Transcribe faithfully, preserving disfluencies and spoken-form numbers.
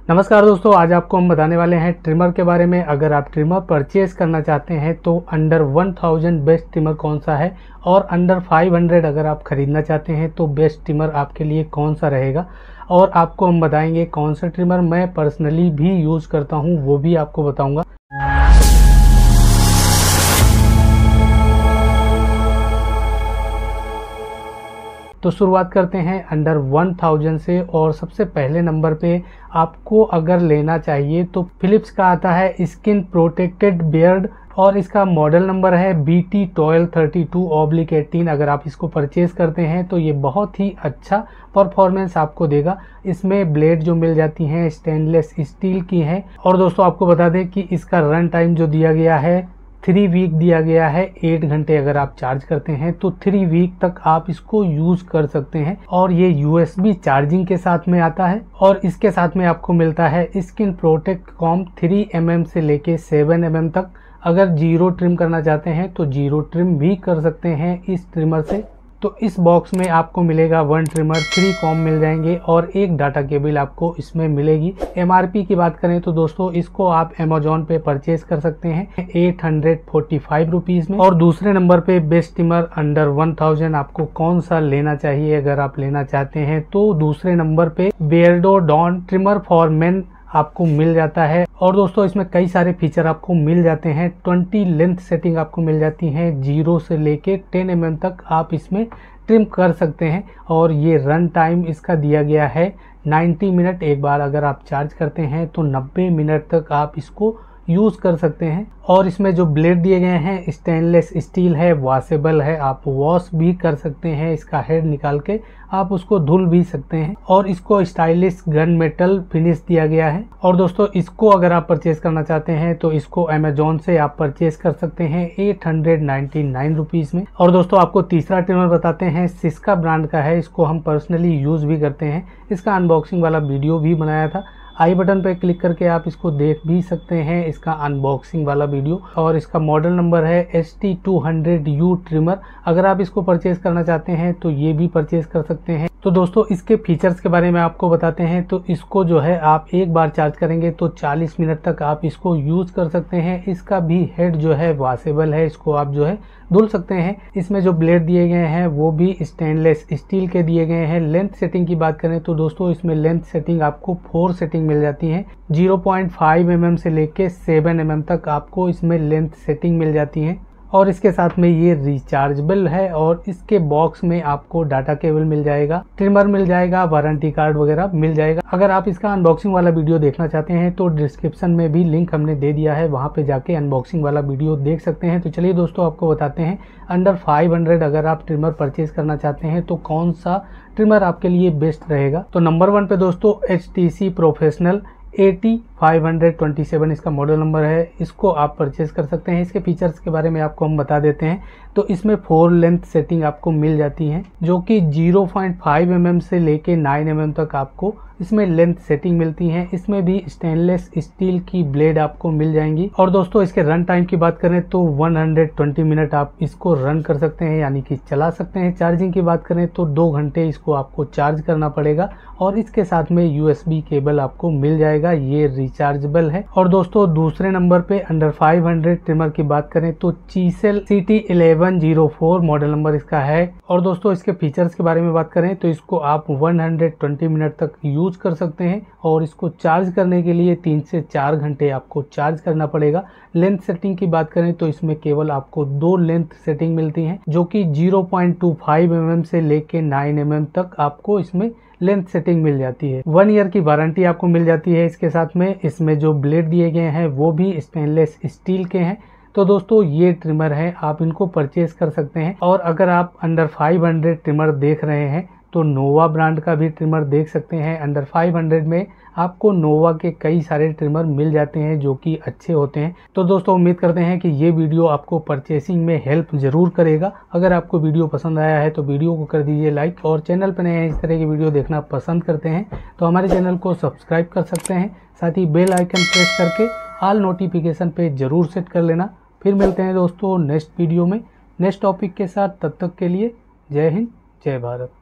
नमस्कार दोस्तों, आज आपको हम बताने वाले हैं ट्रिमर के बारे में। अगर आप ट्रिमर परचेज करना चाहते हैं तो under one thousand best trimmer कौन सा है, और अंडर फाइव हंड्रेड अगर आप ख़रीदना चाहते हैं तो बेस्ट ट्रिमर आपके लिए कौन सा रहेगा। और आपको हम बताएंगे कौन सा ट्रिमर मैं पर्सनली भी यूज़ करता हूँ, वो भी आपको बताऊँगा। तो शुरुआत करते हैं अंडर वन थाउजेंड से। और सबसे पहले नंबर पे आपको अगर लेना चाहिए तो फिलिप्स का आता है स्किन प्रोटेक्टेड बियर्ड, और इसका मॉडल नंबर है B T twelve thirty two oblique eighteen. अगर आप इसको परचेज़ करते हैं तो ये बहुत ही अच्छा परफॉर्मेंस आपको देगा। इसमें ब्लेड जो मिल जाती हैं स्टेनलेस स्टील की हैं। और दोस्तों आपको बता दें कि इसका रन टाइम जो दिया गया है थ्री वीक दिया गया है। एट घंटे अगर आप चार्ज करते हैं तो थ्री वीक तक आप इसको यूज़ कर सकते हैं। और ये यूएसबी चार्जिंग के साथ में आता है। और इसके साथ में आपको मिलता है skin protect comb three M M से लेके सेवन एम एम तक। अगर जीरो ट्रिम करना चाहते हैं तो जीरो ट्रिम भी कर सकते हैं इस ट्रिमर से। तो इस बॉक्स में आपको मिलेगा वन ट्रिमर, थ्री कॉम मिल जाएंगे और एक डाटा केबल आपको इसमें मिलेगी। एमआरपी की बात करें तो दोस्तों इसको आप अमेजोन पे परचेज कर सकते हैं eight hundred forty five rupees में। और दूसरे नंबर पे best trimmer under one thousand आपको कौन सा लेना चाहिए अगर आप लेना चाहते हैं तो दूसरे नंबर पे Beardo Don trimmer for men आपको मिल जाता है। और दोस्तों इसमें कई सारे फीचर आपको मिल जाते हैं। ट्वेंटी लेंथ सेटिंग आपको मिल जाती है, जीरो से लेके टेन एम एम तक आप इसमें ट्रिम कर सकते हैं। और ये रन टाइम इसका दिया गया है नाइन्टी मिनट। एक बार अगर आप चार्ज करते हैं तो नब्बे मिनट तक आप इसको यूज़ कर सकते हैं। और इसमें जो ब्लेड दिए गए हैं स्टेनलेस स्टील है, वॉशेबल है, आप वॉश भी कर सकते हैं। इसका हेड निकाल के आप उसको धुल भी सकते हैं। और इसको स्टाइलिश गन मेटल फिनिश दिया गया है। और दोस्तों इसको अगर आप परचेज करना चाहते हैं तो इसको अमेजोन से आप परचेज कर सकते हैं eight hundred ninety nine rupees में। और दोस्तों आपको तीसरा ट्रिमर बताते हैं, सिस्का ब्रांड का है। इसको हम पर्सनली यूज़ भी करते हैं। इसका अनबॉक्सिंग वाला वीडियो भी बनाया था, आई बटन पर क्लिक करके आप इसको देख भी सकते हैं, इसका अनबॉक्सिंग वाला वीडियो। और इसका मॉडल नंबर है S T two hundred U trimmer. अगर आप इसको परचेज करना चाहते हैं तो ये भी परचेज कर सकते हैं। तो दोस्तों इसके फीचर्स के बारे में आपको बताते हैं। तो इसको जो है आप एक बार चार्ज करेंगे तो चालीस मिनट तक आप इसको यूज़ कर सकते हैं। इसका भी हेड जो है वॉशेबल है, इसको आप जो है धुल सकते हैं। इसमें जो ब्लेड दिए गए हैं वो भी स्टेनलेस स्टील के दिए गए हैं। लेंथ सेटिंग की बात करें तो दोस्तों इसमें लेंथ सेटिंग आपको फोर सेटिंग मिल जाती है। Zero point five M M से लेके सेवन एम एम तक आपको इसमें लेंथ सेटिंग मिल जाती है। और इसके साथ में ये रिचार्जेबल है। और इसके बॉक्स में आपको डाटा केबल मिल जाएगा, ट्रिमर मिल जाएगा, वारंटी कार्ड वगैरह मिल जाएगा। अगर आप इसका अनबॉक्सिंग वाला वीडियो देखना चाहते हैं तो डिस्क्रिप्शन में भी लिंक हमने दे दिया है, वहाँ पे जाके अनबॉक्सिंग वाला वीडियो देख सकते हैं। तो चलिए दोस्तों आपको बताते हैं अंडर फाइव हंड्रेड अगर आप ट्रिमर परचेज करना चाहते हैं तो कौन सा ट्रिमर आपके लिए बेस्ट रहेगा। तो नंबर वन पे दोस्तों H T C professional AT five hundred twenty seven इसका मॉडल नंबर है। इसको आप परचेज कर सकते हैं। इसके फीचर्स के बारे में आपको हम बता देते हैं। तो इसमें फोर लेंथ सेटिंग आपको मिल जाती है, जो कि zero point five M M से लेके नाइन एम एम तक आपको इसमें लेंथ सेटिंग मिलती है। इसमें भी स्टेनलेस स्टील की ब्लेड आपको मिल जाएंगी। और दोस्तों इसके रन टाइम की बात करें तो वन हंड्रेड ट्वेंटी मिनट आप इसको रन कर सकते हैं, यानी कि चला सकते हैं। चार्जिंग की बात करें तो दो घंटे इसको आपको चार्ज करना पड़ेगा। और इसके साथ में यूएसबी केबल आपको मिल जाएगा, ये रिचार्जेबल है। और दोस्तों दूसरे नंबर पे अंडर फाइव हंड्रेड ट्रिमर की बात करें तो chisel C T eleven zero four model number इसका है। और दोस्तों इसके फीचर्स के बारे में बात करें तो इसको आप वन हंड्रेड ट्वेंटी मिनट तक यूज कर सकते हैं। और इसको चार्ज करने के लिए तीन से चार घंटे आपको चार्ज करना पड़ेगा। लेंथ सेटिंग की बात करें तो इसमें केवल आपको दो लेंथ सेटिंग मिलती हैं, जो कि zero point two five M M से लेके नाइन एम एम तक आपको इसमें लेंथ सेटिंग मिल जाती है। वन ईयर की वारंटी आपको मिल जाती है। इसके साथ में इसमें जो ब्लेड दिए गए हैं वो भी स्टेनलेस स्टील के हैं। तो दोस्तों ये ट्रिमर है, आप इनको परचेज कर सकते हैं। और अगर आप अंडर फाइव हंड्रेड ट्रिमर देख रहे हैं तो नोवा ब्रांड का भी ट्रिमर देख सकते हैं। अंडर फाइव हंड्रेड में आपको नोवा के कई सारे ट्रिमर मिल जाते हैं जो कि अच्छे होते हैं। तो दोस्तों उम्मीद करते हैं कि ये वीडियो आपको परचेसिंग में हेल्प जरूर करेगा। अगर आपको वीडियो पसंद आया है तो वीडियो को कर दीजिए लाइक। और चैनल पर नए हैं, इस तरह की वीडियो देखना पसंद करते हैं तो हमारे चैनल को सब्सक्राइब कर सकते हैं। साथ ही बेल आइकन प्रेस करके ऑल नोटिफिकेशन पे जरूर सेट कर लेना। फिर मिलते हैं दोस्तों नेक्स्ट वीडियो में नेक्स्ट टॉपिक के साथ। तब तक के लिए जय हिंद, जय भारत।